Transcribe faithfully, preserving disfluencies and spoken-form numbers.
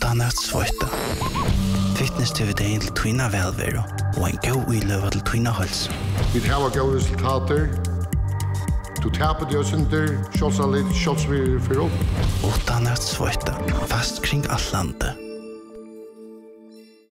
utan att svåta. Fitness T V dagen till twinna välvero och en god ilöva till twinna hals. Vi har goda resultater. Du tappar dig under, självsaligt, självsvirr för upp. Utan att svåta. Fast kring allt landet.